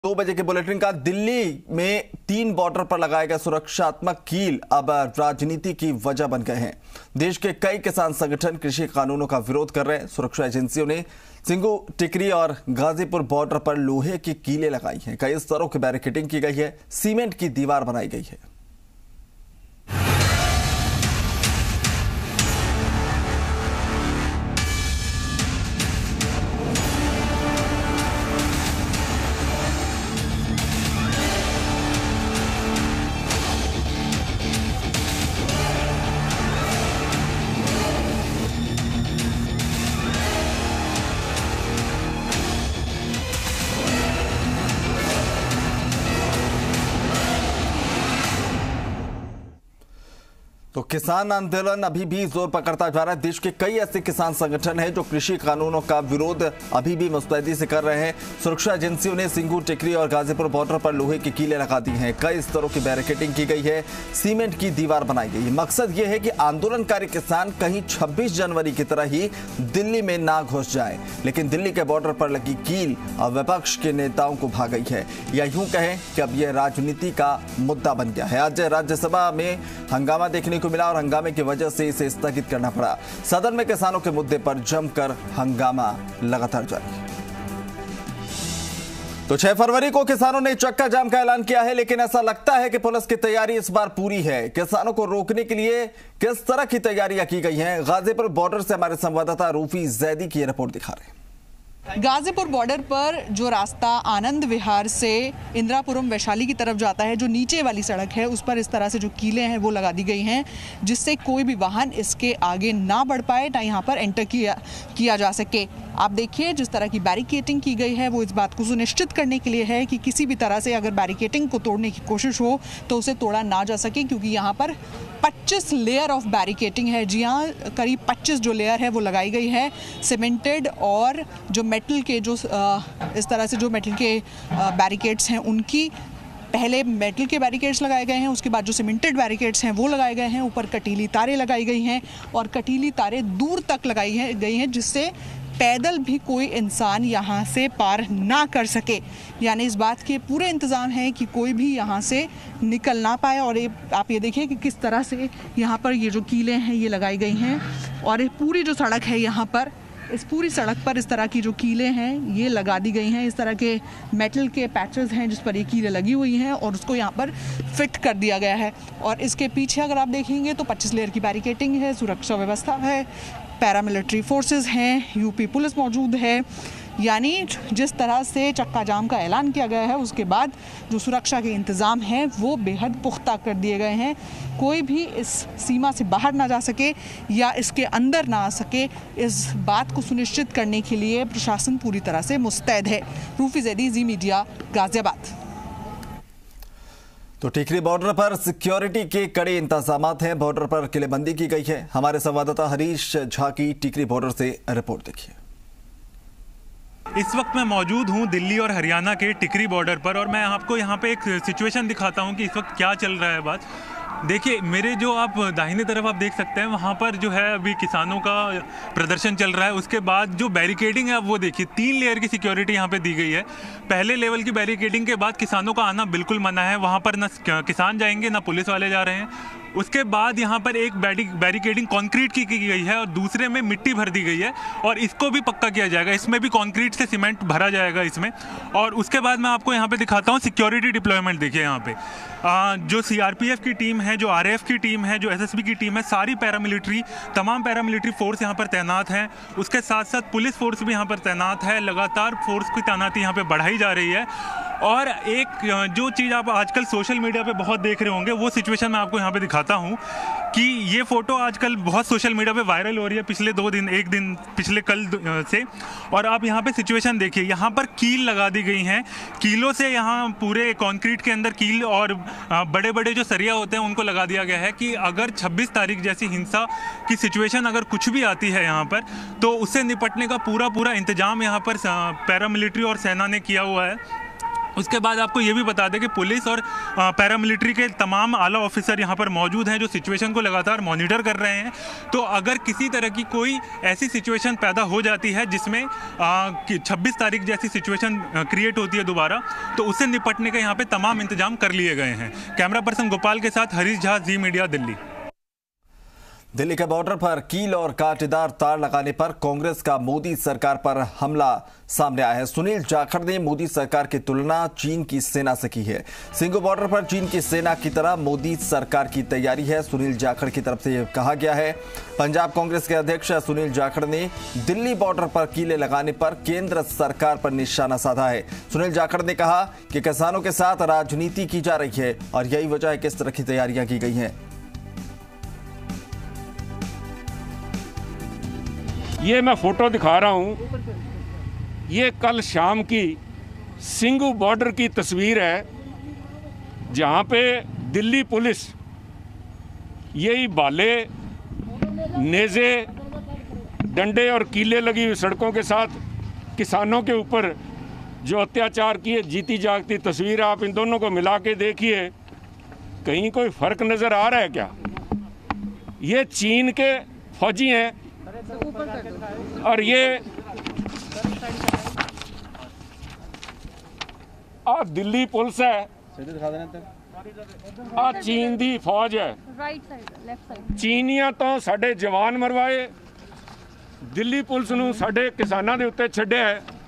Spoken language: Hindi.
2 बजे के बुलेटिन का दिल्ली में 3 बॉर्डर पर लगाए गए सुरक्षात्मक कील अब राजनीति की वजह बन गए हैं। देश के कई किसान संगठन कृषि कानूनों का विरोध कर रहे हैं। सुरक्षा एजेंसियों ने सिंगू, टिकरी और गाजीपुर बॉर्डर पर लोहे की कीलें लगाई हैं। कई स्तरों की बैरिकेडिंग की गई है, सीमेंट की दीवार बनाई गई है। तो किसान आंदोलन अभी भी जोर पकड़ता जा रहा है। देश के कई ऐसे किसान संगठन हैं जो कृषि कानूनों का विरोध अभी भी मुस्तैदी से कर रहे हैं। सुरक्षा एजेंसियों ने सिंगू, टिकरी और गाजीपुर बॉर्डर पर लोहे की कीलें लगा दी हैं। कई स्तरों की बैरिकेडिंग की गई है, सीमेंट की दीवार बनाई गई है। मकसद यह है कि आंदोलनकारी किसान कहीं 26 जनवरी की तरह ही दिल्ली में ना घुस जाए। लेकिन दिल्ली के बॉर्डर पर लगी कील अब विपक्ष के नेताओं को भा गई है, या यूं कहें कि अब यह राजनीति का मुद्दा बन गया है। आज राज्यसभा में हंगामा देखने को मिला और हंगामे की वजह से इसे स्थगित करना पड़ा। सदन में किसानों के मुद्दे पर जमकर हंगामा लगातार जारी। तो 6 फरवरी को किसानों ने चक्का जाम का ऐलान किया है, लेकिन ऐसा लगता है कि पुलिस की तैयारी इस बार पूरी है। किसानों को रोकने के लिए किस तरह की तैयारियां की गई हैं, गाजीपुर बॉर्डर से हमारे संवाददाता रूफी जैदी की रिपोर्ट दिखा रहे हैं। गाजीपुर बॉर्डर पर जो रास्ता आनंद विहार से इंदिरापुरम वैशाली की तरफ जाता है, जो नीचे वाली सड़क है, उस पर इस तरह से जो कीलें हैं वो लगा दी गई हैं, जिससे कोई भी वाहन इसके आगे ना बढ़ पाए, ना यहाँ पर एंटर किया जा सके। आप देखिए जिस तरह की बैरिकेटिंग की गई है वो इस बात को सुनिश्चित करने के लिए है कि किसी भी तरह से अगर बैरिकेटिंग को तोड़ने की कोशिश हो तो उसे तोड़ा ना जा सके, क्योंकि यहाँ पर 25 लेयर ऑफ बैरिकेटिंग है। जी हाँ, करीब 25 जो लेयर है वो लगाई गई है सीमेंटेड, और जो मेटल के जो इस तरह से जो मेटल के बैरिकेड्स हैं उनकी पहले मेटल के बैरिकेड्स लगाए गए हैं, उसके बाद जो सीमेंटेड बैरिकेड्स हैं वो लगाए गए हैं। ऊपर कटीली तारें लगाई गई हैं और कटीली तारें दूर तक लगाई गई हैं, जिससे पैदल भी कोई इंसान यहाँ से पार ना कर सके। यानी इस बात के पूरे इंतज़ाम है कि कोई भी यहाँ से निकल ना पाए। और आप ये देखिए कि किस तरह से यहाँ पर ये जो कीलें हैं ये लगाई गई हैं, और ये पूरी जो सड़क है यहाँ पर, इस पूरी सड़क पर इस तरह की जो कीलें हैं ये लगा दी गई हैं। इस तरह के मेटल के पैचेस हैं जिस पर ये कीलें लगी हुई हैं और उसको यहाँ पर फिट कर दिया गया है। और इसके पीछे अगर आप देखेंगे तो 25 लेयर की बैरिकेटिंग है, सुरक्षा व्यवस्था है, पैरामिलिट्री फोर्सेस हैं, यूपी पुलिस मौजूद है। यानी जिस तरह से चक्का जाम का ऐलान किया गया है उसके बाद जो सुरक्षा के इंतज़ाम हैं वो बेहद पुख्ता कर दिए गए हैं। कोई भी इस सीमा से बाहर ना जा सके या इसके अंदर ना आ सके, इस बात को सुनिश्चित करने के लिए प्रशासन पूरी तरह से मुस्तैद है। रूफी जैदी, जी मीडिया, गाजियाबाद। तो टिकरी बॉर्डर पर सिक्योरिटी के कड़े इंतजामात हैं, बॉर्डर पर किलेबंदी की गई है। हमारे संवाददाता हरीश झा की टिकरी बॉर्डर से रिपोर्ट देखिए। इस वक्त मैं मौजूद हूं दिल्ली और हरियाणा के टिकरी बॉर्डर पर, और मैं आपको यहां पे एक सिचुएशन दिखाता हूं कि इस वक्त क्या चल रहा है। बात देखिए, मेरे जो आप दाहिने तरफ आप देख सकते हैं वहाँ पर जो है अभी किसानों का प्रदर्शन चल रहा है। उसके बाद जो बैरिकेडिंग है आप वो देखिए, 3 लेयर की सिक्योरिटी यहाँ पे दी गई है। पहले लेवल की बैरिकेडिंग के बाद किसानों का आना बिल्कुल मना है, वहाँ पर ना किसान जाएंगे ना पुलिस वाले जा रहे हैं। उसके बाद यहाँ पर एक बैरिकेडिंग कंक्रीट की गई है और दूसरे में मिट्टी भर दी गई है, और इसको भी पक्का किया जाएगा। इसमें भी कंक्रीट से सीमेंट भरा जाएगा इसमें। और उसके बाद मैं आपको यहाँ पे दिखाता हूँ सिक्योरिटी डिप्लॉयमेंट। देखिए यहाँ पे जो सीआरपीएफ की टीम है, जो आरएएफ की टीम है, जो एसएसबी की टीम है, सारी तमाम पैरामिलिट्री फोर्स यहाँ पर तैनात हैं। उसके साथ साथ पुलिस फोर्स भी यहाँ पर तैनात है। लगातार फोर्स की तैनाती यहाँ पर बढ़ाई जा रही है। और एक जो चीज़ आप आजकल सोशल मीडिया पे बहुत देख रहे होंगे वो सिचुएशन मैं आपको यहाँ पे दिखाता हूँ कि ये फ़ोटो आजकल बहुत सोशल मीडिया पे वायरल हो रही है पिछले 2 दिन, एक दिन पिछले कल से। और आप यहाँ पे सिचुएशन देखिए, यहाँ पर कील लगा दी गई हैं। कीलों से यहाँ पूरे कंक्रीट के अंदर कील और बड़े बड़े जो सरिया होते हैं उनको लगा दिया गया है कि अगर 26 तारीख जैसी हिंसा की सिचुएशन अगर कुछ भी आती है यहाँ पर, तो उससे निपटने का पूरा इंतजाम यहाँ पर पैरामिलिट्री और सेना ने किया हुआ है। उसके बाद आपको ये भी बता दें कि पुलिस और पैरामिलिट्री के तमाम आला ऑफिसर यहाँ पर मौजूद हैं जो सिचुएशन को लगातार मॉनिटर कर रहे हैं। तो अगर किसी तरह की कोई ऐसी सिचुएशन पैदा हो जाती है जिसमें 26 तारीख जैसी सिचुएशन क्रिएट होती है दोबारा, तो उससे निपटने के यहाँ पे तमाम इंतजाम कर लिए गए हैं। कैमरा पर्सन गोपाल के साथ हरीश झा, जी मीडिया, दिल्ली। दिल्ली के बॉर्डर पर कील और कांटेदार तार लगाने पर कांग्रेस का मोदी सरकार पर हमला सामने आया है। सुनील जाखड़ ने मोदी सरकार की तुलना चीन की सेना से की है। सिंघू बॉर्डर पर चीन की सेना की तरह मोदी सरकार की तैयारी है, सुनील जाखड़ की तरफ से यह कहा गया है। पंजाब कांग्रेस के अध्यक्ष सुनील जाखड़ ने दिल्ली बॉर्डर पर कीले लगाने पर केंद्र सरकार पर निशाना साधा है। सुनील जाखड़ ने कहा कि किसानों के साथ राजनीति की जा रही है और यही वजह है कि इस तरह की तैयारियां की गई हैं। ये मैं फोटो दिखा रहा हूँ, ये कल शाम की सिंघू बॉर्डर की तस्वीर है जहाँ पे दिल्ली पुलिस यही भाले, नेज़े, डंडे और कीले लगी हुई सड़कों के साथ किसानों के ऊपर जो अत्याचार किए, जीती जागती तस्वीर। आप इन दोनों को मिला के देखिए, कहीं कोई फर्क नज़र आ रहा है क्या? ये चीन के फौजी हैं और ये दिल्ली पुलिस है, चीन दी फौज है। चीनियां तो साडे जवान मरवाए, दिल्ली पुलिस नूं साडे किसानां दे उत्ते छड्डिया है।